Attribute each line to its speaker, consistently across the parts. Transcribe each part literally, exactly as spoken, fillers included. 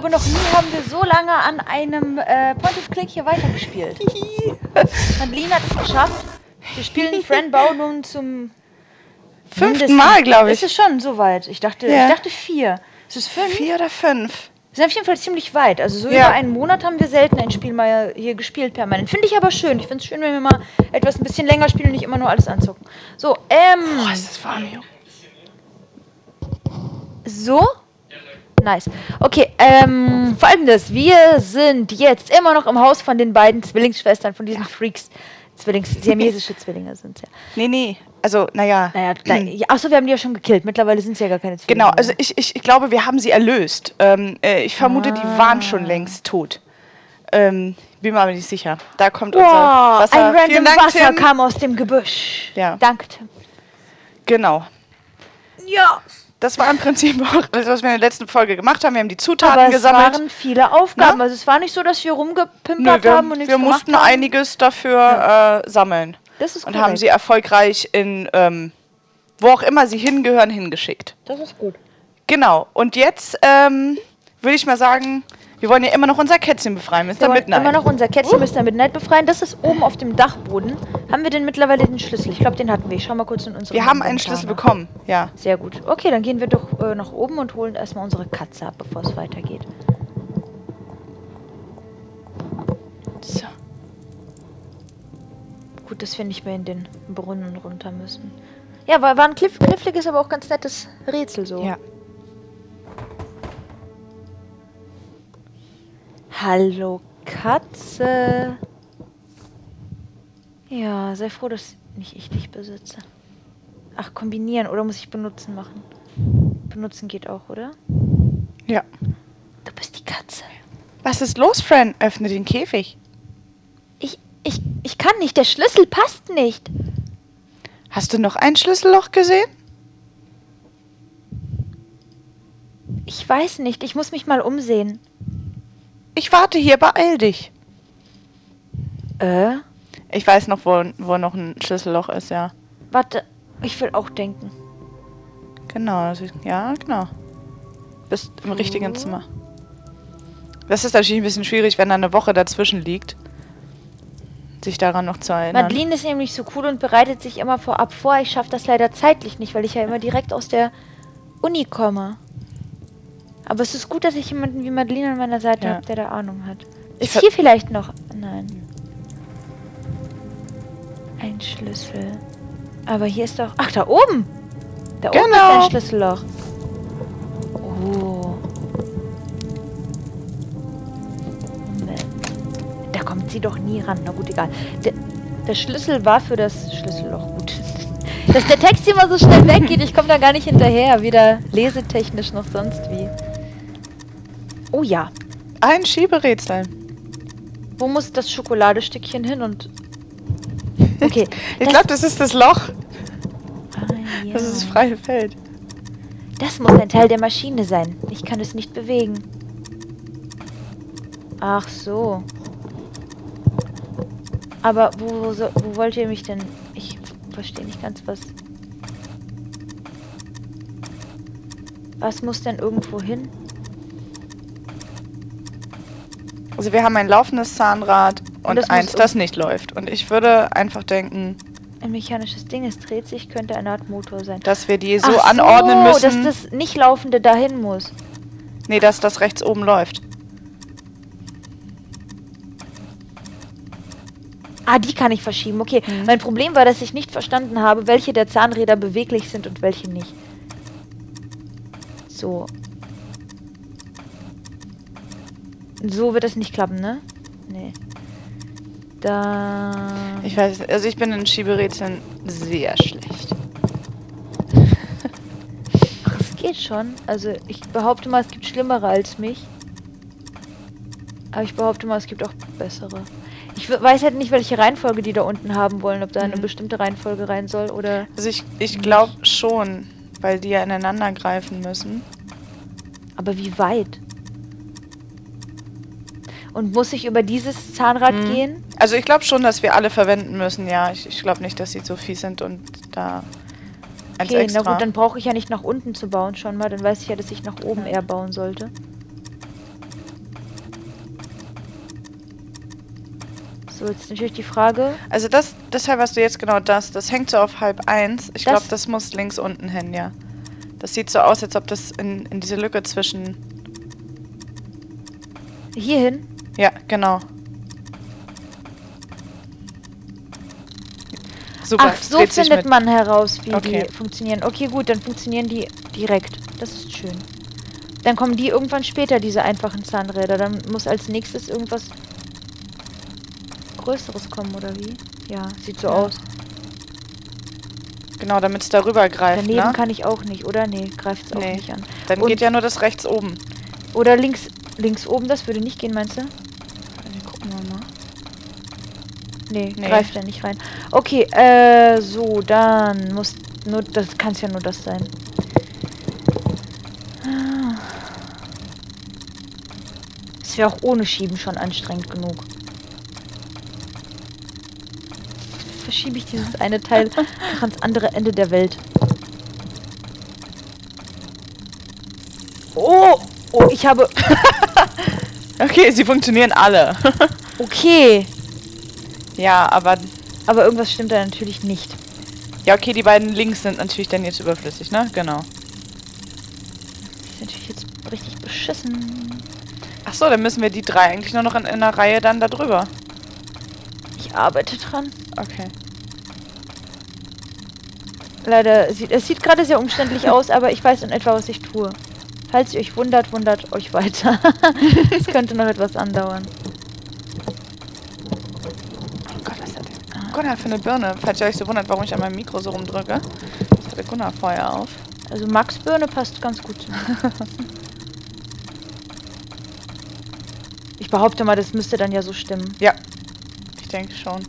Speaker 1: glaube, noch nie haben wir so lange an einem äh, Point-and-Click hier weitergespielt. Madeline hat es geschafft. Wir spielen Friend Bow nun zum
Speaker 2: fünften Mal, glaube ich.
Speaker 1: Ist es schon so weit? Ich dachte,
Speaker 2: ja.
Speaker 1: ich dachte vier. Ist es fünf?
Speaker 2: Vier oder fünf.
Speaker 1: Wir sind auf jeden Fall ziemlich weit. Also so
Speaker 2: ja.
Speaker 1: über einen Monat haben wir selten ein Spiel mal hier gespielt permanent. Finde ich aber schön. Ich finde es schön, wenn wir mal etwas ein bisschen länger spielen und nicht immer nur alles anzocken. So, ähm...
Speaker 2: Boah, ist das warm hier.
Speaker 1: So? Nice. Okay, ähm, folgendes. Wir sind jetzt immer noch im Haus von den beiden Zwillingsschwestern, von diesen ja. Freaks. Zwillings, siamesische Zwillinge sind es ja.
Speaker 2: Nee, nee. Also, naja.
Speaker 1: Naja, hm. Achso, wir haben die ja schon gekillt. Mittlerweile sind sie ja gar keine Zwillinge.
Speaker 2: Genau, also ich, ich, ich glaube, wir haben sie erlöst. Ähm, äh, ich vermute, ah. die waren schon längst tot. Ähm, bin mir aber nicht sicher. Da kommt
Speaker 1: wow,
Speaker 2: unser Wasser.
Speaker 1: Ein random
Speaker 2: Dank,
Speaker 1: Wasser
Speaker 2: Tim.
Speaker 1: kam aus dem Gebüsch.
Speaker 2: Ja.
Speaker 1: Danke, Tim.
Speaker 2: Genau.
Speaker 1: Ja.
Speaker 2: Das war im Prinzip auch das, was wir in der letzten Folge gemacht haben. Wir haben die Zutaten
Speaker 1: aber
Speaker 2: gesammelt.
Speaker 1: Es waren viele Aufgaben.
Speaker 2: Na?
Speaker 1: Also es war nicht so, dass wir rumgepimpert
Speaker 2: Nö, wir,
Speaker 1: haben und nichts
Speaker 2: wir mussten
Speaker 1: haben.
Speaker 2: einiges dafür ja. äh, sammeln.
Speaker 1: Das ist
Speaker 2: und
Speaker 1: korrekt.
Speaker 2: haben sie erfolgreich in, ähm, wo auch immer sie hingehören, hingeschickt.
Speaker 1: Das ist gut.
Speaker 2: Genau. Und jetzt ähm, würde ich mal sagen, wir wollen ja immer noch unser Kätzchen befreien, Mister
Speaker 1: Wir wollen
Speaker 2: Midnight.
Speaker 1: immer noch unser Kätzchen, uh. Mister Midnight befreien. Das ist oben auf dem Dachboden. Haben wir denn mittlerweile den Schlüssel? Ich glaube, den hatten wir. Ich schau mal kurz in unsere
Speaker 2: Wir haben einen Schlüssel bekommen, ja.
Speaker 1: Sehr gut. Okay, dann gehen wir doch äh, nach oben und holen erstmal unsere Katze ab, bevor es weitergeht. So. Gut, dass wir nicht mehr in den Brunnen runter müssen. Ja, war, war ein kliff, kniffliges, aber auch ganz nettes Rätsel so.
Speaker 2: Ja.
Speaker 1: Hallo, Katze. Ja, sei froh, dass nicht ich dich besitze. Ach, kombinieren oder muss ich benutzen machen? Benutzen geht auch, oder?
Speaker 2: Ja.
Speaker 1: Du bist die Katze.
Speaker 2: Was ist los, Fran? Öffne den Käfig.
Speaker 1: Ich, ich, ich kann nicht. Der Schlüssel passt nicht.
Speaker 2: Hast du noch ein Schlüsselloch gesehen?
Speaker 1: Ich weiß nicht. Ich muss mich mal umsehen.
Speaker 2: Ich warte hier, beeil dich.
Speaker 1: Äh?
Speaker 2: Ich weiß noch, wo, wo noch ein Schlüsselloch ist, ja.
Speaker 1: Warte, ich will auch denken.
Speaker 2: Genau, also, ja, genau. Bist im oh. richtigen Zimmer. Das ist natürlich ein bisschen schwierig, wenn da eine Woche dazwischen liegt, sich daran noch zu erinnern.
Speaker 1: Madeline ist nämlich so cool und bereitet sich immer vorab vor. Ich schaffe das leider zeitlich nicht, weil ich ja immer direkt aus der Uni komme. Aber es ist gut, dass ich jemanden wie Madeline an meiner Seite ja. habe, der da Ahnung hat. Ist hier vielleicht noch... Nein. Ein Schlüssel. Aber hier ist doch... Ach, da oben! Da oben
Speaker 2: genau.
Speaker 1: ist ein Schlüsselloch. Oh. Moment. Da kommt sie doch nie ran. Na gut, egal. Der, der Schlüssel war für das Schlüsselloch. Gut. Dass der Text hier mal so schnell weggeht, ich komme da gar nicht hinterher. Weder lesetechnisch noch sonst wie. Oh ja.
Speaker 2: Ein Schieberätsel.
Speaker 1: Wo muss das Schokoladestückchen hin und... Okay.
Speaker 2: Ich glaube, das ist das Loch.
Speaker 1: Ah, ja.
Speaker 2: Das ist das freie Feld.
Speaker 1: Das muss ein Teil der Maschine sein. Ich kann es nicht bewegen. Ach so. Aber wo, wo, so, wo wollt ihr mich denn... Ich verstehe nicht ganz, was... Was muss denn irgendwo hin?
Speaker 2: Also wir haben ein laufendes Zahnrad und, und das eins, das nicht läuft. Und ich würde einfach denken...
Speaker 1: Ein mechanisches Ding, es dreht sich, könnte eine Art Motor sein.
Speaker 2: Dass wir die so,
Speaker 1: Ach
Speaker 2: anordnen
Speaker 1: so,
Speaker 2: müssen...
Speaker 1: dass das nicht laufende dahin muss.
Speaker 2: Nee, dass das rechts oben läuft.
Speaker 1: Ah, die kann ich verschieben, okay. Mhm. Mein Problem war, dass ich nicht verstanden habe, welche der Zahnräder beweglich sind und welche nicht. So. So wird das nicht klappen, ne? Nee. Da...
Speaker 2: Ich weiß, also ich bin in Schieberätseln sehr schlecht.
Speaker 1: Ach, es geht schon. Also ich behaupte mal, es gibt Schlimmere als mich. Aber ich behaupte mal, es gibt auch bessere. Ich weiß halt nicht, welche Reihenfolge die da unten haben wollen. Ob da eine mhm. bestimmte Reihenfolge rein soll oder...
Speaker 2: Also ich, ich glaube schon, weil die ja ineinander greifen müssen.
Speaker 1: Aber wie weit? Und muss ich über dieses Zahnrad mhm. gehen?
Speaker 2: Also ich glaube schon, dass wir alle verwenden müssen, ja. Ich, ich glaube nicht, dass sie so fies sind und da eins
Speaker 1: okay,
Speaker 2: extra.
Speaker 1: Na gut, dann brauche ich ja nicht nach unten zu bauen schon mal. Dann weiß ich ja, dass ich nach oben eher bauen sollte. So, jetzt natürlich die Frage.
Speaker 2: Also das, deshalb hast du jetzt genau das. Das hängt so auf halb eins. Ich
Speaker 1: Das-
Speaker 2: glaube, das muss links unten hin, ja. Das sieht so aus, als ob das in, in diese Lücke zwischen...
Speaker 1: Hierhin?
Speaker 2: Ja, genau. Super,
Speaker 1: Ach, so
Speaker 2: dreht sich
Speaker 1: findet
Speaker 2: mit.
Speaker 1: man heraus, wie
Speaker 2: Okay.
Speaker 1: die funktionieren. Okay, gut, dann funktionieren die direkt. Das ist schön. Dann kommen die irgendwann später, diese einfachen Zahnräder. Dann muss als nächstes irgendwas Größeres kommen, oder wie? Ja, sieht so
Speaker 2: Ja.
Speaker 1: aus.
Speaker 2: Genau, damit es darüber greift,
Speaker 1: Daneben
Speaker 2: ne?
Speaker 1: kann ich auch nicht, oder? Nee, greift es auch
Speaker 2: Nee.
Speaker 1: nicht an.
Speaker 2: Dann
Speaker 1: Und-
Speaker 2: geht ja nur das rechts oben.
Speaker 1: Oder links, links oben, das würde nicht gehen, meinst du?
Speaker 2: Gucken wir mal.
Speaker 1: Nee,
Speaker 2: Nee.
Speaker 1: greift ja nicht rein. Okay, äh, so, dann muss nur, das kann es ja nur das sein. Es wäre auch ohne Schieben schon anstrengend genug. Verschiebe ich dieses eine Teil noch ans andere Ende der Welt. Oh, oh, ich habe,
Speaker 2: Okay, sie funktionieren alle.
Speaker 1: okay,
Speaker 2: Ja, aber...
Speaker 1: aber irgendwas stimmt da natürlich nicht.
Speaker 2: Ja, okay, die beiden links sind natürlich dann jetzt überflüssig, ne? Genau.
Speaker 1: Das ist natürlich jetzt richtig beschissen.
Speaker 2: Ach so, dann müssen wir die drei eigentlich nur noch in, in einer Reihe dann da drüber.
Speaker 1: Ich arbeite dran.
Speaker 2: Okay.
Speaker 1: Leider, sieht, es sieht gerade sehr umständlich aus, aber ich weiß in etwa, was ich tue. Falls ihr euch wundert, wundert euch weiter. Es könnte noch etwas andauern.
Speaker 2: Oh Gott, was ist das denn? Gunnar für eine Birne. Falls ihr euch so wundert, warum ich an meinem Mikro so rumdrücke. Das hatte Gunnar vorher auf.
Speaker 1: Also Max Birne passt ganz gut zu mir. Ich behaupte mal, das müsste dann ja so stimmen.
Speaker 2: Ja, ich denke schon.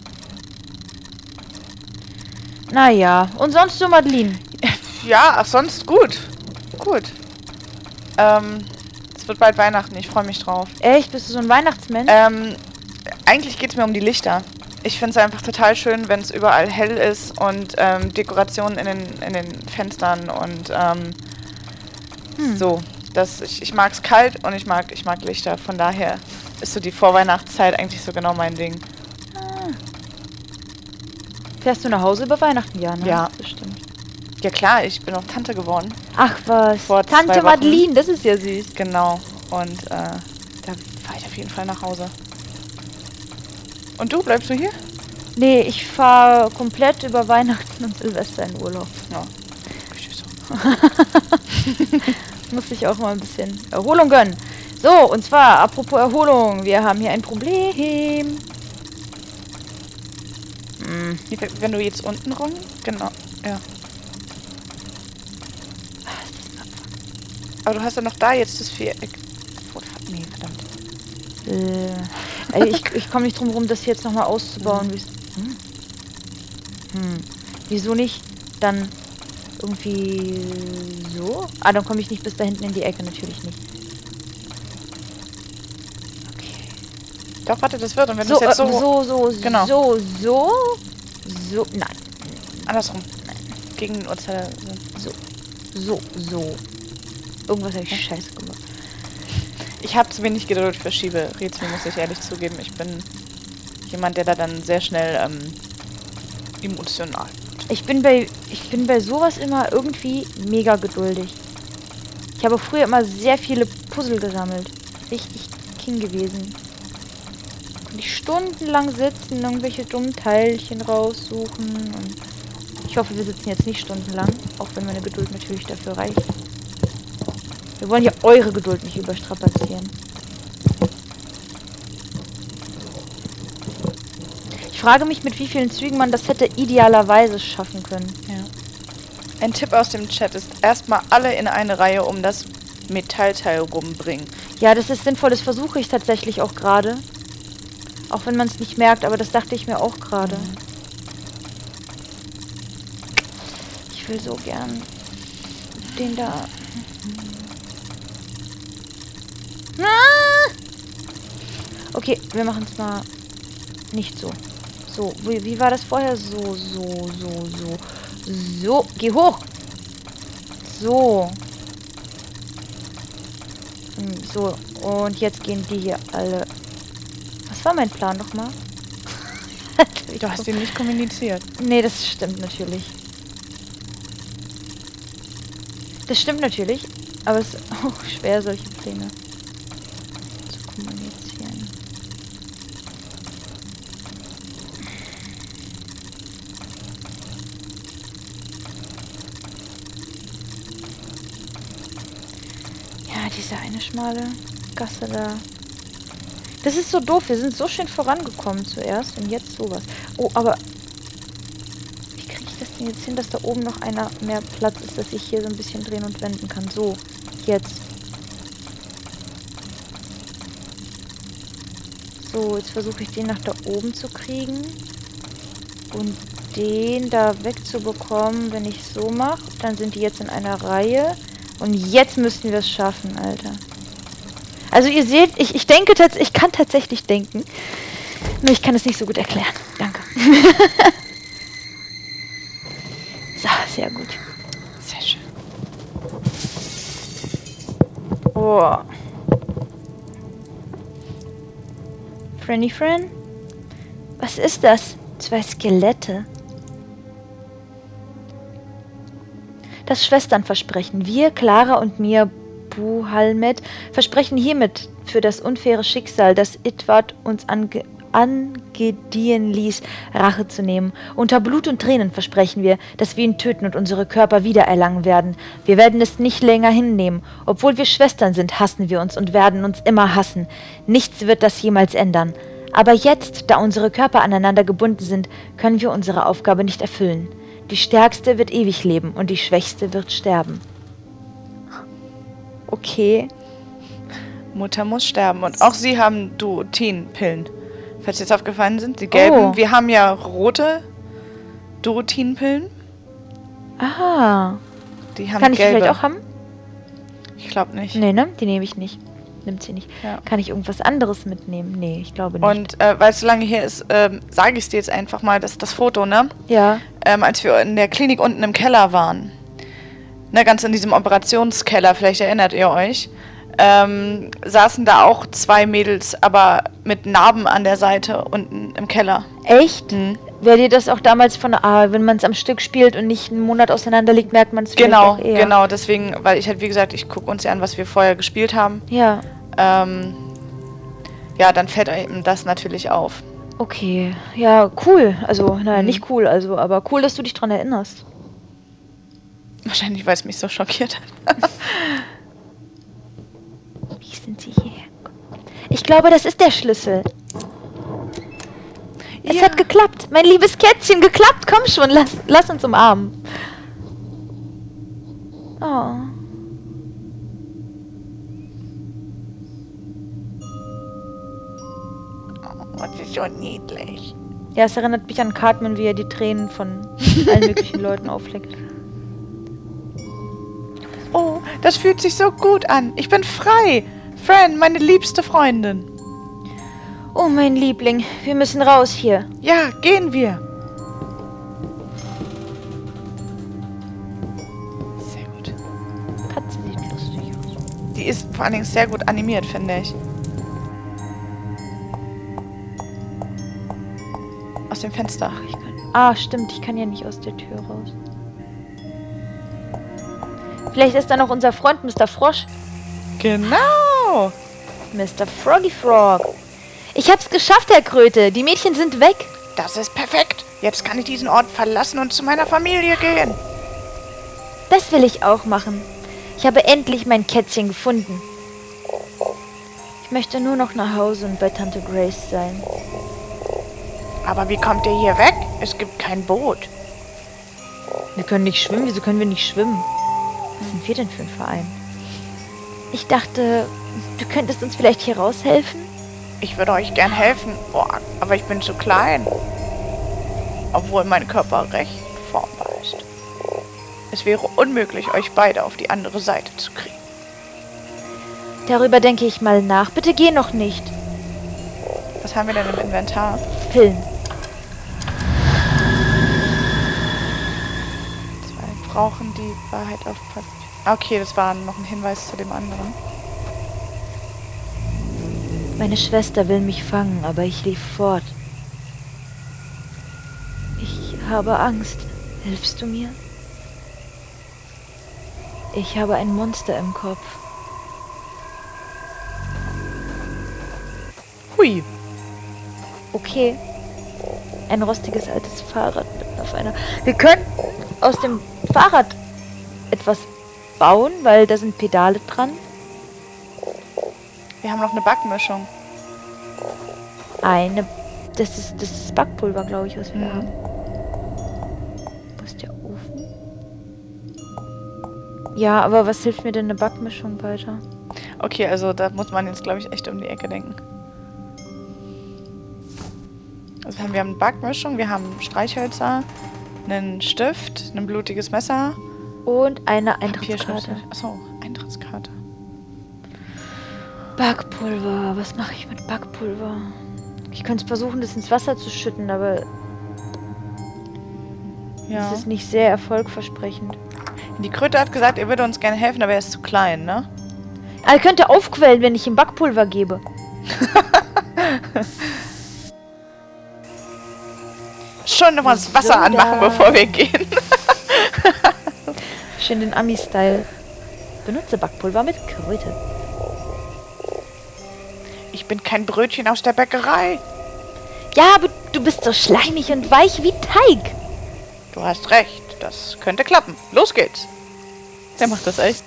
Speaker 1: Naja, und sonst so, Madeline?
Speaker 2: Ja, ach, sonst gut. Gut. Ähm, es wird bald Weihnachten, ich freue mich drauf.
Speaker 1: Echt? Bist du so ein Weihnachtsmensch?
Speaker 2: Ähm, eigentlich geht es mir um die Lichter. Ich finde es einfach total schön, wenn es überall hell ist und ähm, Dekorationen in den, in den Fenstern und ähm,
Speaker 1: Hm.
Speaker 2: so. Das, ich ich mag es kalt und ich mag, ich mag Lichter. Von daher ist so die Vorweihnachtszeit eigentlich so genau mein Ding.
Speaker 1: Fährst du nach Hause über Weihnachten? Ja, ne?
Speaker 2: Ja.
Speaker 1: Bestimmt.
Speaker 2: Ja klar, ich bin auch Tante geworden.
Speaker 1: Ach was.
Speaker 2: Vor zwei
Speaker 1: Tante
Speaker 2: Wochen.
Speaker 1: Madeline, das ist ja süß.
Speaker 2: Genau. Und äh, da fahre ich auf jeden Fall nach Hause. Und du, bleibst du hier?
Speaker 1: Nee, ich fahre komplett über Weihnachten und Silvester in Urlaub.
Speaker 2: Ja. Tschüss.
Speaker 1: Muss ich auch mal ein bisschen Erholung gönnen. So, und zwar, apropos Erholung, wir haben hier ein Problem. Hm.
Speaker 2: Wenn du jetzt unten rum? Genau. Ja. Aber du hast ja noch da jetzt das Viereck. Oh, nee, verdammt.
Speaker 1: Äh, ey, ich ich komme nicht drum rum, das jetzt nochmal auszubauen. Wie's- Hm. Hm. Wieso nicht dann irgendwie so? Ah, dann komme ich nicht bis da hinten in die Ecke, natürlich nicht. Okay.
Speaker 2: Doch, warte, das wird. Und wenn du
Speaker 1: So,
Speaker 2: es jetzt
Speaker 1: äh,
Speaker 2: so,
Speaker 1: so, so,
Speaker 2: Genau.
Speaker 1: so, so, so, nein,
Speaker 2: andersrum. Gegen den Uhrzeigersinn.
Speaker 1: so, so, so. Irgendwas habe ich scheiße gemacht.
Speaker 2: Ich habe zu wenig Geduld für Schieberätsel, muss ich ehrlich zugeben. Ich bin jemand, der da dann sehr schnell ähm, emotional.
Speaker 1: Ich bin bei, ich bin bei sowas immer irgendwie mega geduldig. Ich habe früher immer sehr viele Puzzle gesammelt. Richtig king gewesen. Konnte ich stundenlang sitzen, irgendwelche dummen Teilchen raussuchen. Und ich hoffe, wir sitzen jetzt nicht stundenlang, auch wenn meine Geduld natürlich dafür reicht. Wir wollen ja eure Geduld nicht überstrapazieren. Ich frage mich, mit wie vielen Zügen man das hätte idealerweise schaffen können.
Speaker 2: Ja. Ein Tipp aus dem Chat ist, erstmal alle in eine Reihe um das Metallteil rumbringen.
Speaker 1: Ja, das ist sinnvoll, das versuche ich tatsächlich auch gerade. Auch wenn man es nicht merkt, aber das dachte ich mir auch gerade. Ich will so gern den da... Ah! Okay, wir machen es mal nicht so. So, wie, wie war das vorher? So, so, so, so. So, geh hoch! So. Hm, So, und jetzt gehen die hier alle... Was war mein Plan nochmal?
Speaker 2: Du hast ihn nicht kommuniziert.
Speaker 1: Nee, das stimmt natürlich. Das stimmt natürlich, aber es ist auch schwer, solche Pläne zu kommunizieren. Ja, diese eine schmale Gasse da. Das ist so doof. Wir sind so schön vorangekommen zuerst und jetzt sowas. Oh, aber wie kriege ich das denn jetzt hin, dass da oben noch einer mehr Platz ist, dass ich hier so ein bisschen drehen und wenden kann? So, jetzt. So, jetzt versuche ich den nach da oben zu kriegen. Und den da wegzubekommen, wenn ich so mache. Dann sind die jetzt in einer Reihe. Und jetzt müssten wir es schaffen, Alter. Also ihr seht, ich, ich denke tatsächlich, ich kann tatsächlich denken. Nur ich kann es nicht so gut erklären. Danke. So, sehr gut.
Speaker 2: Sehr schön.
Speaker 1: Oh. Franny Fran? Was ist das? Zwei Skelette. Das Schwesternversprechen. Wir, Clara und Mia Buhalmet, versprechen hiermit für das unfaire Schicksal, das Itward uns ange angedeihen ließ, Rache zu nehmen. Unter Blut und Tränen versprechen wir, dass wir ihn töten und unsere Körper wiedererlangen werden. Wir werden es nicht länger hinnehmen. Obwohl wir Schwestern sind, hassen wir uns und werden uns immer hassen. Nichts wird das jemals ändern. Aber jetzt, da unsere Körper aneinander gebunden sind, können wir unsere Aufgabe nicht erfüllen. Die Stärkste wird ewig leben und die Schwächste wird sterben. Okay.
Speaker 2: Mutter muss sterben. Und auch sie haben Duotin-Pillen. Falls jetzt aufgefallen sind, die gelben.
Speaker 1: Oh.
Speaker 2: Wir haben ja rote Duotin-Pillen.
Speaker 1: Aha.
Speaker 2: Die haben
Speaker 1: Kann ich die
Speaker 2: gelbe.
Speaker 1: vielleicht auch haben?
Speaker 2: Ich glaube nicht.
Speaker 1: Nee, ne? Die nehme ich nicht. Nimmt sie nicht.
Speaker 2: Ja.
Speaker 1: Kann ich irgendwas anderes mitnehmen? Nee, ich glaube nicht.
Speaker 2: Und äh, weil es so lange her ist, ähm, sage ich es dir jetzt einfach mal, dass das Foto, ne?
Speaker 1: Ja.
Speaker 2: Ähm, als wir in der Klinik unten im Keller waren. Ne, ganz in diesem Operationskeller, vielleicht erinnert ihr euch. Ähm, saßen da auch zwei Mädels, aber mit Narben an der Seite unten im Keller.
Speaker 1: Echt?
Speaker 2: Mhm.
Speaker 1: Wäre dir das auch damals von, ah, wenn man es am Stück spielt und nicht einen Monat auseinander liegt, merkt man es vielleicht
Speaker 2: Genau,
Speaker 1: auch eher.
Speaker 2: genau, deswegen, weil ich halt, wie gesagt, ich gucke uns ja an, was wir vorher gespielt haben.
Speaker 1: Ja.
Speaker 2: Ähm, ja, dann fällt einem das natürlich auf.
Speaker 1: Okay. Ja, cool. Also, naja,
Speaker 2: Mhm.
Speaker 1: nicht cool, also, aber cool, dass du dich dran erinnerst.
Speaker 2: Wahrscheinlich, weil es mich so schockiert hat.
Speaker 1: Wie sind sie hierher gekommen? Ich glaube, das ist der Schlüssel. Es
Speaker 2: Ja.
Speaker 1: hat geklappt. Mein liebes Kätzchen, geklappt. Komm schon, lass, lass uns umarmen. Oh.
Speaker 2: Oh, das ist so niedlich.
Speaker 1: Ja, es erinnert mich an Cartman, wie er die Tränen von allen möglichen Leuten aufleckt.
Speaker 2: Oh, das fühlt sich so gut an. Ich bin frei. Fran, meine liebste Freundin.
Speaker 1: Oh, mein Liebling, wir müssen raus hier.
Speaker 2: Ja, gehen wir. Sehr gut.
Speaker 1: Katze sieht lustig aus.
Speaker 2: Die ist vor allen Dingen sehr gut animiert, finde ich. Aus dem Fenster.
Speaker 1: Ich kann, ah, stimmt, ich kann ja nicht aus der Tür raus. Vielleicht ist da noch unser Freund, Mister Frosch.
Speaker 2: Genau.
Speaker 1: Mister Froggy Frog. Ich hab's geschafft, Herr Kröte. Die Mädchen sind weg.
Speaker 2: Das ist perfekt. Jetzt kann ich diesen Ort verlassen und zu meiner Familie gehen.
Speaker 1: Das will ich auch machen. Ich habe endlich mein Kätzchen gefunden. Ich möchte nur noch nach Hause und bei Tante Grace sein.
Speaker 2: Aber wie kommt ihr hier weg? Es gibt kein Boot.
Speaker 1: Wir können nicht schwimmen. Wieso können wir nicht schwimmen? Was sind wir denn für ein Verein? Ich dachte, du könntest uns vielleicht hier raushelfen?
Speaker 2: Ich würde euch gern helfen, boah, aber ich bin zu klein. Obwohl mein Körper recht formbar ist. Es wäre unmöglich, euch beide auf die andere Seite zu kriegen.
Speaker 1: Darüber denke ich mal nach. Bitte geh noch nicht.
Speaker 2: Was haben wir denn im Inventar?
Speaker 1: Pillen.
Speaker 2: Zwei brauchen die Wahrheit auf Papier. Okay, das war noch ein Hinweis zu dem anderen.
Speaker 1: Meine Schwester will mich fangen, aber ich lief fort. habe Angst. Hilfst du mir? Ich habe ein Monster im Kopf.
Speaker 2: Hui.
Speaker 1: Okay. Ein rostiges altes Fahrrad mitten auf einer... Wir können aus dem Fahrrad etwas bauen, weil da sind Pedale dran.
Speaker 2: Wir haben noch eine Backmischung.
Speaker 1: Eine... Das ist, das ist Backpulver, glaube ich, was wir
Speaker 2: Mhm.
Speaker 1: haben. Wo ist der Ofen? Ja, aber was hilft mir denn eine Backmischung weiter?
Speaker 2: Okay, also da muss man jetzt, glaube ich, echt um die Ecke denken. Also wir haben, wir haben eine Backmischung, wir haben Streichhölzer, einen Stift, ein blutiges Messer.
Speaker 1: Und eine Eintrittskarte.
Speaker 2: Papierschnipsel. Achso, Eintrittskarte.
Speaker 1: Backpulver. Was mache ich mit Backpulver? Ich könnte versuchen, das ins Wasser zu schütten, aber
Speaker 2: Ja.
Speaker 1: das ist nicht sehr erfolgversprechend.
Speaker 2: Die Kröte hat gesagt, er würde uns gerne helfen, aber er ist zu klein, ne?
Speaker 1: Aber er könnte aufquellen, wenn ich ihm Backpulver gebe.
Speaker 2: Schon noch mal das Wasser
Speaker 1: So
Speaker 2: anmachen,
Speaker 1: da.
Speaker 2: bevor wir gehen.
Speaker 1: Schön den Ami-Style. Benutze Backpulver mit Kröte.
Speaker 2: Ich bin kein Brötchen aus der Bäckerei.
Speaker 1: Ja, aber du bist so schleimig und weich wie Teig.
Speaker 2: Du hast recht, das könnte klappen. Los geht's. Der macht das echt.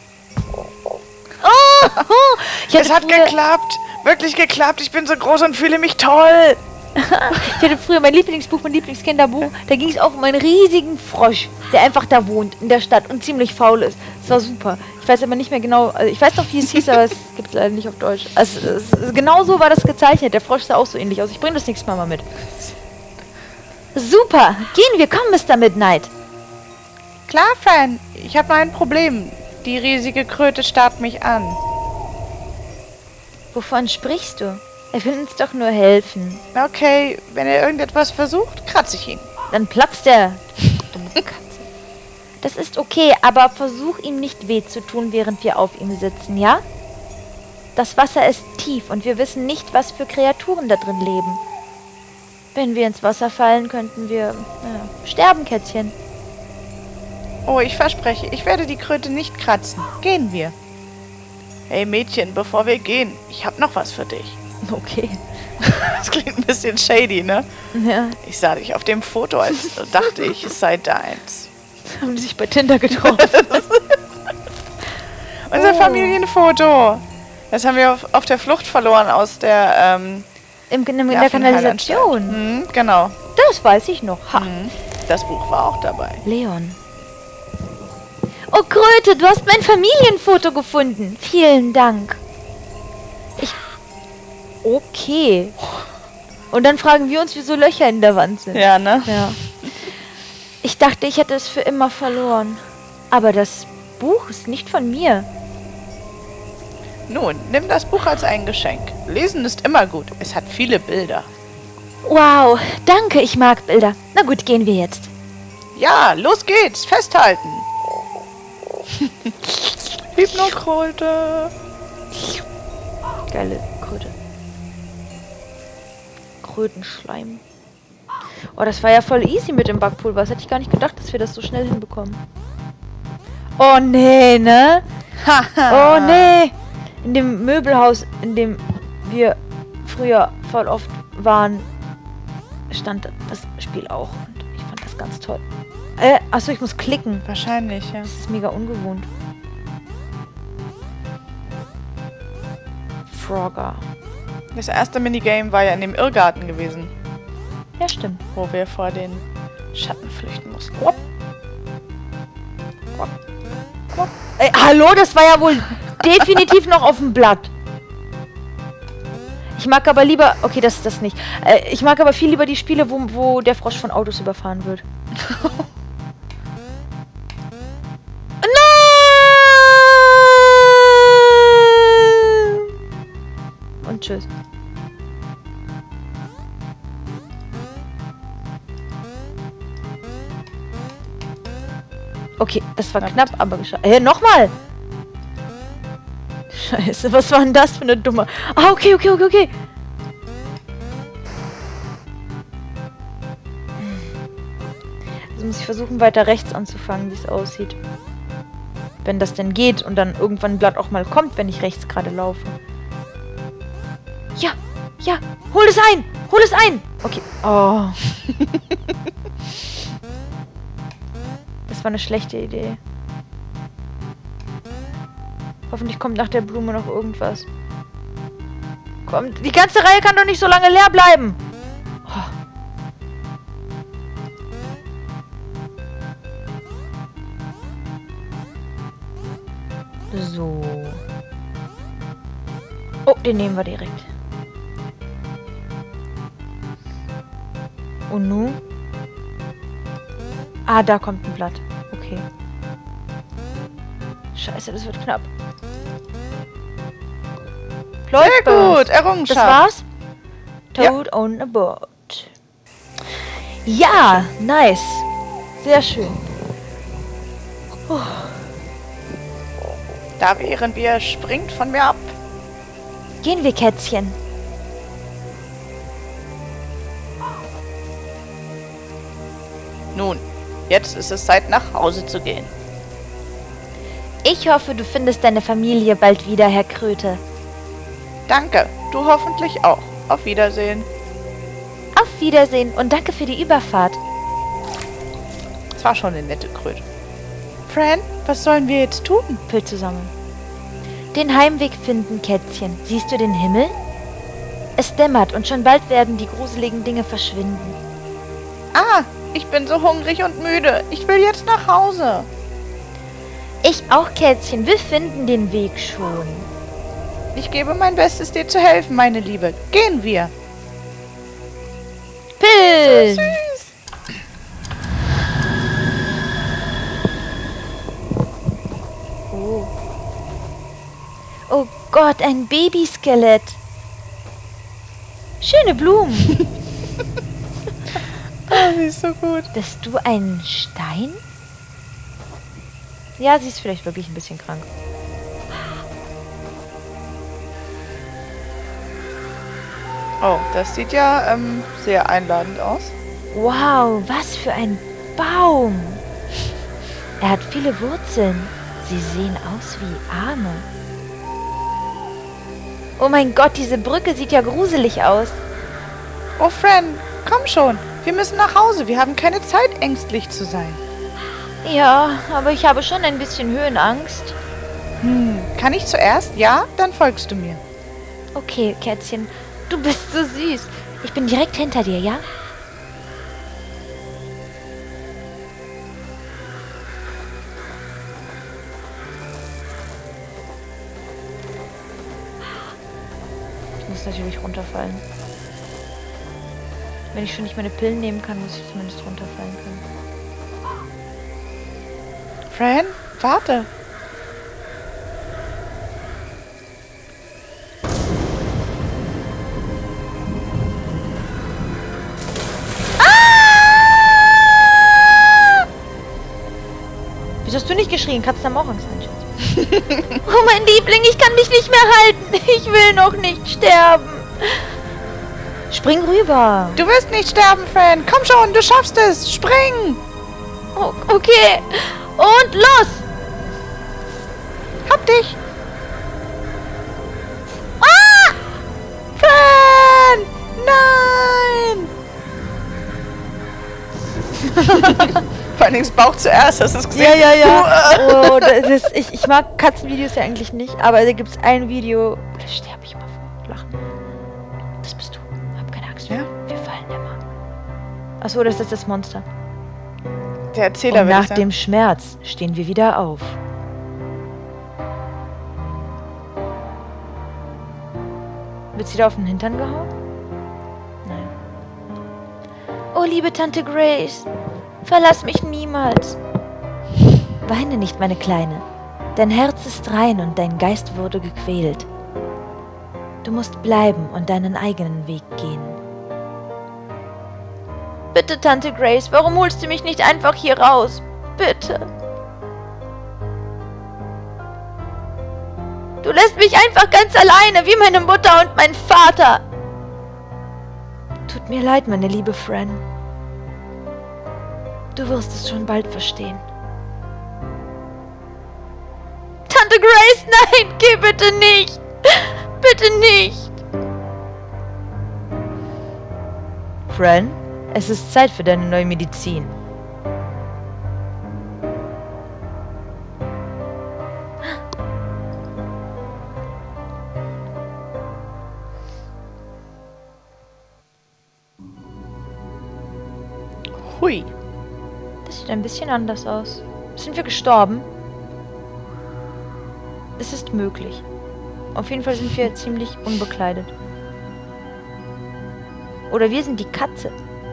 Speaker 1: Oh, oh, ich hatte
Speaker 2: Es hat
Speaker 1: früher,
Speaker 2: geklappt. Wirklich geklappt. Ich bin so groß und fühle mich toll.
Speaker 1: ich hatte früher mein Lieblingsbuch, mein Lieblingskinderbuch. Da ging es auch um einen riesigen Frosch, der einfach da wohnt, in der Stadt und ziemlich faul ist. Das war super. Ich weiß aber nicht mehr genau, also ich weiß noch, wie es hieß, aber es gibt es leider nicht auf Deutsch. Also, es, genau so war das gezeichnet. Der Frosch sah auch so ähnlich aus. Ich bringe das nächstes Mal mal mit. Super. Gehen wir. Komm, Mister Midnight.
Speaker 2: Klar, Fan. Ich habe nur ein Problem. Die riesige Kröte starrt mich an.
Speaker 1: Wovon sprichst du? Er will uns doch nur helfen.
Speaker 2: Okay, wenn er irgendetwas versucht, kratze ich ihn.
Speaker 1: Dann platzt er. Dumme Katze. Das ist okay, aber versuch ihm nicht weh zu tun, während wir auf ihm sitzen, ja? Das Wasser ist tief und wir wissen nicht, was für Kreaturen da drin leben. Wenn wir ins Wasser fallen, könnten wir ja, sterben, Kätzchen.
Speaker 2: Oh, ich verspreche, ich werde die Kröte nicht kratzen. Gehen wir. Hey Mädchen, bevor wir gehen, ich habe noch was für dich.
Speaker 1: Okay.
Speaker 2: Das klingt ein bisschen shady, ne?
Speaker 1: Ja,
Speaker 2: Ich sah dich auf dem Foto, als dachte ich, es sei deins.
Speaker 1: haben die sich bei Tinder getroffen.
Speaker 2: Unser
Speaker 1: Oh.
Speaker 2: Familienfoto. Das haben wir auf, auf der Flucht verloren aus der, ähm,
Speaker 1: Im, in, in der
Speaker 2: Affenheilanstalt.
Speaker 1: Kanalisation.
Speaker 2: Mhm, genau.
Speaker 1: Das weiß ich noch. Ha.
Speaker 2: Mhm. Das Buch war auch dabei.
Speaker 1: Leon. Oh, Kröte, du hast mein Familienfoto gefunden. Vielen Dank. Ich... Okay. Und dann fragen wir uns, wieso Löcher in der Wand sind.
Speaker 2: Ja, ne?
Speaker 1: Ja. Ich dachte, ich hätte es für immer verloren. Aber das Buch ist nicht von mir.
Speaker 2: Nun, nimm das Buch als ein Geschenk. Lesen ist immer gut. Es hat viele Bilder.
Speaker 1: Wow, danke, ich mag Bilder. Na gut, gehen wir jetzt.
Speaker 2: Ja, los geht's. Festhalten. Hypnokröte.
Speaker 1: Geile Kröte. Krötenschleim. Oh, das war ja voll easy mit dem Backpulver. Das hätte ich gar nicht gedacht, dass wir das so schnell hinbekommen. Oh nee, ne? Oh nee. In dem Möbelhaus, in dem wir früher voll oft waren, stand das Spiel auch. Und ich fand das ganz toll. Äh, achso, ich muss klicken.
Speaker 2: Wahrscheinlich, ja.
Speaker 1: Das ist mega ungewohnt. Frogger.
Speaker 2: Das erste Minigame war ja in dem Irrgarten gewesen,
Speaker 1: Ja, stimmt.
Speaker 2: wo wir vor den Schatten flüchten mussten.
Speaker 1: Ey, hallo, das war ja wohl definitiv noch auf dem Blatt. Ich mag aber lieber... Okay, das ist das nicht. Äh, ich mag aber viel lieber die Spiele, wo, wo der Frosch von Autos überfahren wird. Nein! Und tschüss. Okay, das war
Speaker 2: Na
Speaker 1: knapp, aber geschafft. Äh, nochmal! Scheiße, was war denn das für eine dumme... Ah, okay, okay, okay, okay. Also muss ich versuchen, weiter rechts anzufangen, wie es aussieht. Wenn das denn geht und dann irgendwann ein Blatt auch mal kommt, wenn ich rechts gerade laufe. Ja, ja, hol es ein! Hol es ein! Okay. Oh. Das war eine schlechte Idee. Hoffentlich kommt nach der Blume noch irgendwas. Kommt, die ganze Reihe kann doch nicht so lange leer bleiben! Oh. So. Oh, den nehmen wir direkt. Und nun? Ah, da kommt ein Blatt. Okay. Scheiße, das wird knapp.
Speaker 2: Sehr gut, Errungenschaft.
Speaker 1: Das war's? Toad ja. on a boat. Ja, nice. Sehr schön. Oh.
Speaker 2: Da wären wir, springt von mir ab.
Speaker 1: Gehen wir, Kätzchen.
Speaker 2: Nun, jetzt ist es Zeit, nach Hause zu gehen.
Speaker 1: Ich hoffe, du findest deine Familie bald wieder, Herr Kröte.
Speaker 2: Danke, du hoffentlich auch. Auf Wiedersehen.
Speaker 1: Auf Wiedersehen und danke für die Überfahrt.
Speaker 2: Das war schon eine nette Kröte. Fran, was sollen wir jetzt tun?
Speaker 1: Pilze sammeln. Den Heimweg finden, Kätzchen. Siehst du den Himmel? Es dämmert und schon bald werden die gruseligen Dinge verschwinden.
Speaker 2: Ah, ich bin so hungrig und müde. Ich will jetzt nach Hause.
Speaker 1: Ich auch, Kätzchen. Wir finden den Weg schon.
Speaker 2: Ich gebe mein Bestes, dir zu helfen, meine Liebe. Gehen wir.
Speaker 1: Pilz!
Speaker 2: So süß.
Speaker 1: Oh. Oh Gott, ein Babyskelett. Schöne Blumen.
Speaker 2: Oh, sie ist so gut.
Speaker 1: Bist du ein Stein? Ja, sie ist vielleicht wirklich ein bisschen krank.
Speaker 2: Oh, das sieht ja ähm, sehr einladend aus.
Speaker 1: Wow, was für ein Baum. Er hat viele Wurzeln. Sie sehen aus wie Arme. Oh mein Gott, diese Brücke sieht ja gruselig aus.
Speaker 2: Oh, Fran, komm schon. Wir müssen nach Hause. Wir haben keine Zeit, ängstlich zu sein.
Speaker 1: Ja, aber ich habe schon ein bisschen Höhenangst.
Speaker 2: Hm, kann ich zuerst? Ja? Dann folgst du mir.
Speaker 1: Okay, Kätzchen. Du bist so süß. Ich bin direkt hinter dir, ja? Ich muss natürlich runterfallen. Wenn ich schon nicht meine Pillen nehmen kann, muss ich zumindest runterfallen können.
Speaker 2: Fran, warte.
Speaker 1: Wieso hast du nicht geschrien? Katzen haben auch Angst, mein Schatz. Oh, mein Liebling, ich kann mich nicht mehr halten. Ich will noch nicht sterben. Spring rüber.
Speaker 2: Du wirst nicht sterben, Fran. Komm schon, du schaffst es. Spring.
Speaker 1: Oh, okay. Und los.
Speaker 2: Hab dich. Ah! Fran! Nein! Vor allem das Bauch zuerst, hast du es gesehen?
Speaker 1: Ja, ja, ja. Oh, das, ich, ich mag Katzenvideos ja eigentlich nicht, aber da gibt es ein Video, da sterbe ich immer vor Lachen. Das bist du. Hab keine Angst.
Speaker 2: Ja?
Speaker 1: Wir fallen immer. Achso, das ist das Monster.
Speaker 2: Der Erzähler
Speaker 1: Und
Speaker 2: will
Speaker 1: nach
Speaker 2: ich sagen.
Speaker 1: dem Schmerz stehen wir wieder auf. Wird sie da auf den Hintern gehauen? Nein. Oh, liebe Tante Grace, verlass mich niemals. Weine nicht, meine Kleine. Dein Herz ist rein und dein Geist wurde gequält. Du musst bleiben und deinen eigenen Weg gehen. Bitte, Tante Grace, warum holst du mich nicht einfach hier raus? Bitte. Du lässt mich einfach ganz alleine, wie meine Mutter und mein Vater. Tut mir leid, meine liebe Fran. Du wirst es schon bald verstehen. Tante Grace, nein, geh bitte nicht. Bitte nicht. Fran, es ist Zeit für deine neue Medizin.
Speaker 2: Hui.
Speaker 1: Das sieht ein bisschen anders aus. Sind wir gestorben? Es ist möglich. Auf jeden Fall sind wir ziemlich unbekleidet. Oder wir sind die Katze.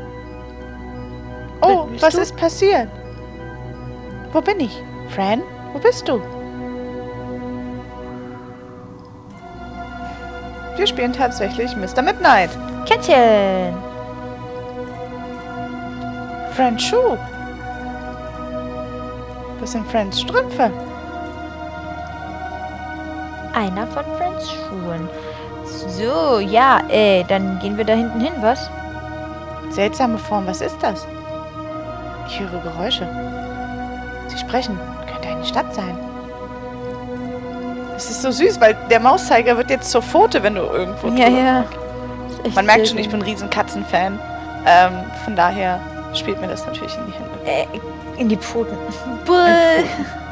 Speaker 2: Oh,
Speaker 1: Bist
Speaker 2: was
Speaker 1: du?
Speaker 2: ist passiert? Wo bin ich? Fran, wo bist du? Wir spielen tatsächlich Mister Midnight.
Speaker 1: Kätzchen!
Speaker 2: Frans Schuh. Das sind Frans Strümpfe.
Speaker 1: Einer von Frans Schuhen. So, ja, äh, dann gehen wir da hinten hin, was?
Speaker 2: Seltsame Form, was ist das? Ich höre Geräusche. Sie sprechen. Könnte eine Stadt sein. Es ist so süß, weil der Mauszeiger wird jetzt zur Pfote, wenn du irgendwo
Speaker 1: Ja,
Speaker 2: drüber-
Speaker 1: ja. Ist echt
Speaker 2: Man merkt
Speaker 1: sehr
Speaker 2: schon, ich
Speaker 1: süß.
Speaker 2: bin ein riesen Katzenfan. Ähm, von daher spielt mir das natürlich in die Hände.
Speaker 1: Äh, in die Pfoten. Bull.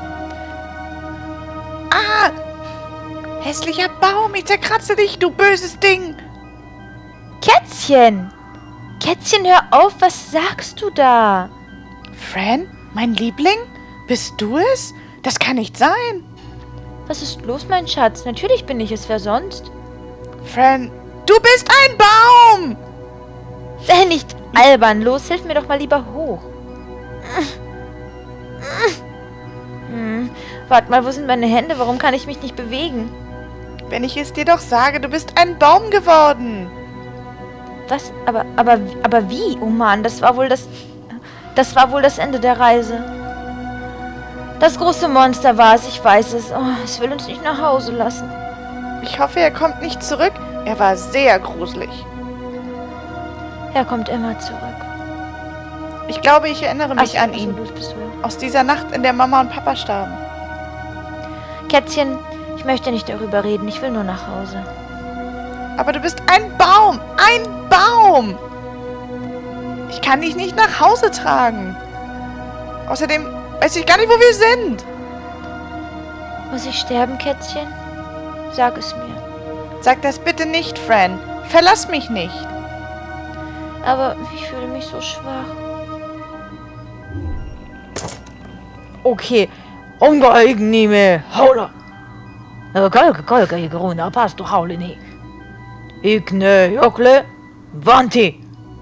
Speaker 2: Ah! Hässlicher Baum, ich zerkratze dich, du böses Ding!
Speaker 1: Kätzchen! Kätzchen, hör auf, was sagst du da?
Speaker 2: Fran, mein Liebling? Bist du es? Das kann nicht sein.
Speaker 1: Was ist los, mein Schatz? Natürlich bin ich es, wer sonst?
Speaker 2: Fran, du bist ein Baum!
Speaker 1: Sei nicht albern, los, hilf mir doch mal lieber hoch. Hm. Warte mal, wo sind meine Hände? Warum kann ich mich nicht bewegen?
Speaker 2: Wenn ich es dir doch sage, du bist ein Baum geworden.
Speaker 1: Was? Aber, aber, aber wie? Oh Mann, das war wohl das... Das war wohl das Ende der Reise. Das große Monster war es, ich weiß es. Oh, es will uns nicht nach Hause lassen.
Speaker 2: Ich hoffe, er kommt nicht zurück. Er war sehr gruselig.
Speaker 1: Er kommt immer zurück.
Speaker 2: Ich glaube, ich erinnere mich
Speaker 1: Ach,
Speaker 2: an
Speaker 1: so,
Speaker 2: ihn.
Speaker 1: los bist du.
Speaker 2: Aus dieser Nacht, in der Mama und Papa starben.
Speaker 1: Kätzchen, ich möchte nicht darüber reden. Ich will nur nach Hause.
Speaker 2: Aber du bist ein Baum! Ein Baum! Ich kann dich nicht nach Hause tragen. Außerdem weiß ich gar nicht, wo wir sind.
Speaker 1: Muss ich sterben, Kätzchen? Sag es mir.
Speaker 2: Sag das bitte nicht, Fran. Verlass mich nicht.
Speaker 1: Aber ich fühle mich so schwach.
Speaker 3: Okej, omgångnime håller. Kolka, kolka i gruna pasto haulini. Ikne jokle vanti.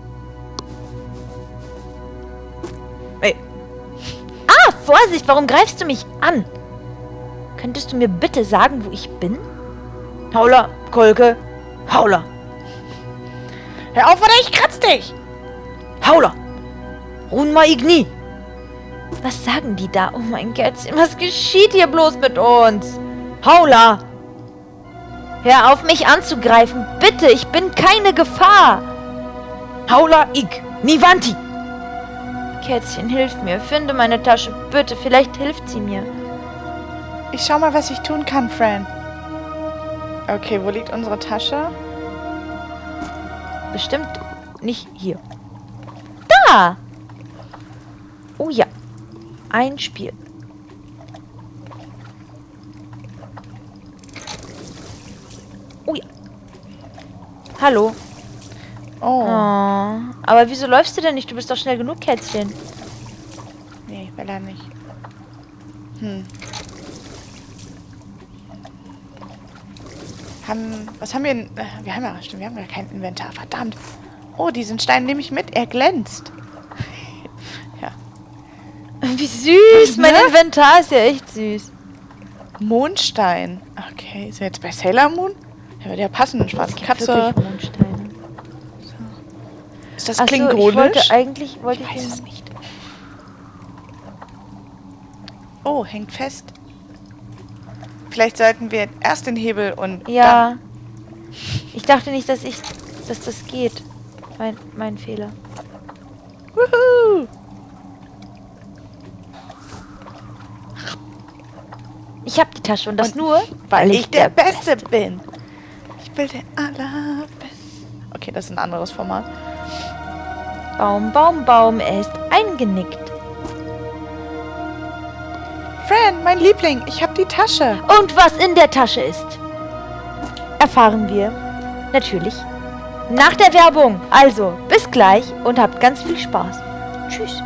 Speaker 3: Ey,
Speaker 1: Ah, Vorsicht, warum greifst du mich an? Könntest du mir bitte sagen, wo ich bin?
Speaker 3: haula, kolke, haula,
Speaker 2: Hör auf, oder ich kratz dich.
Speaker 3: haula. Runma igni.
Speaker 1: Was sagen die da? Oh mein Kätzchen, was geschieht hier bloß mit uns?
Speaker 3: Haula.
Speaker 1: Hör auf, mich anzugreifen. Bitte, ich bin keine Gefahr.
Speaker 3: Haula ik nivanti.
Speaker 1: Kätzchen, hilf mir. Finde meine Tasche. Bitte, vielleicht hilft sie mir.
Speaker 2: Ich schau mal, was ich tun kann, Fran. Okay, wo liegt unsere Tasche?
Speaker 1: Bestimmt nicht hier. Da! Oh ja. Ein Spiel. Oh ja. Hallo.
Speaker 2: Oh,
Speaker 1: Oh. Aber wieso läufst du denn nicht? Du bist doch schnell genug, Kätzchen.
Speaker 2: nee, will er nicht. Hm. Haben, was haben wir denn? Äh, wir haben ja, stimmt, wir haben ja kein Inventar, verdammt. Oh, diesen Stein nehme ich mit, er glänzt. Ja.
Speaker 1: Wie süß. Mein
Speaker 2: Ne?
Speaker 1: Inventar ist ja echt süß.
Speaker 2: Mondstein. Okay, ist er jetzt bei Sailor Moon? Ja, würde ja passen, eine schwarze Katze.
Speaker 1: Wirklich Mondsteine.
Speaker 2: Ist das
Speaker 1: Ach so, ich
Speaker 2: klingonisch?
Speaker 1: wollte eigentlich... Wollte
Speaker 2: Ich
Speaker 1: ich
Speaker 2: weiß
Speaker 1: den-
Speaker 2: es nicht. Oh, hängt fest. Vielleicht sollten wir erst den Hebel und
Speaker 1: Ja. Ich dachte nicht, dass ich... Dass das geht. Mein, mein Fehler.
Speaker 2: dann... Wuhu!
Speaker 1: Ich habe die Tasche und das
Speaker 2: Und
Speaker 1: nur,
Speaker 2: Weil ich der Beste bin. Ich will der Allerbeste. Okay, das ist ein anderes Format.
Speaker 1: Baum, Baum, Baum, er ist eingenickt.
Speaker 2: Fran, mein Liebling, ich habe die Tasche.
Speaker 1: Und was in der Tasche ist, erfahren wir natürlich nach der Werbung. Also, bis gleich und habt ganz viel Spaß. Tschüss.